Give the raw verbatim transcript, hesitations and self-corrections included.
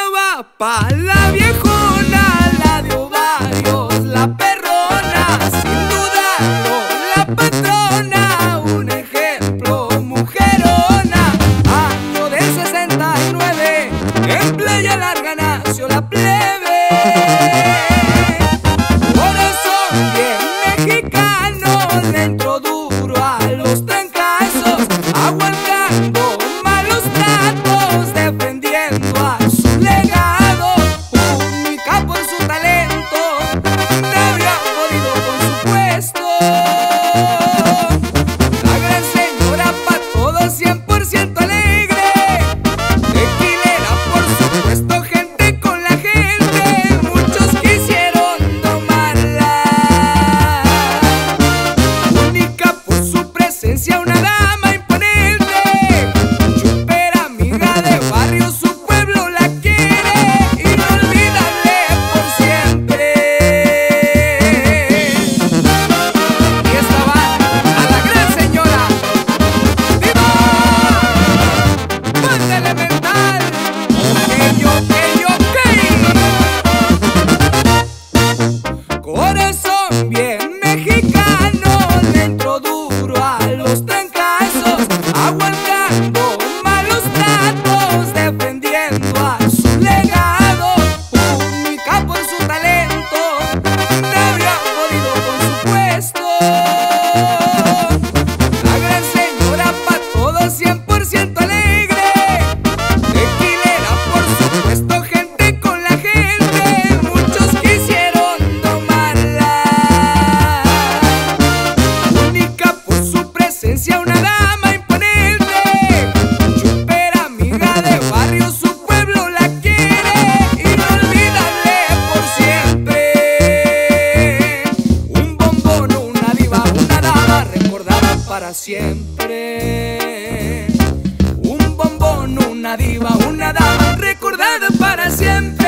va pa' la viejona, la de ovarios, la perrona, sin dudarlo, la patrona, un ejemplo, mujerona. Año del sesenta y nueve, en Playa Larga nació la plebe. Corazón bien mexicano, le entró duro a los trancazos, aguantando malos tratos, defendiendo a su legado, única por su talento, no habría podido con su puesto. La gran señora pa' todo, cien por ciento alegre, tequilera por supuesto, gente con la gente, muchos quisieron domarla, única por su presencia, una dama imponente, chupera, amiga de barrio, su pueblo la quiere, inolvidable por siempre. Y esta va a la gran señora Diva Banda Elemental. Ok, ok, ok. Corazón bien mexicano, le entró duro a los trancazos, aguantando malos tratos, defendiendo a su legado, única por su talento, no habría podido con su puesto. La gran señora pa' todo, cien por ciento alegre, tequilera por supuesto, gente con la gente, muchos quisieron domarla, única por su presencia, una dama imponente, chupera, amiga de barrio, su pueblo la quiere, inolvidable por siempre. Un bombón, una diva, una dama, recordada para siempre. Un bombón, una diva, una dama, recordada para siempre.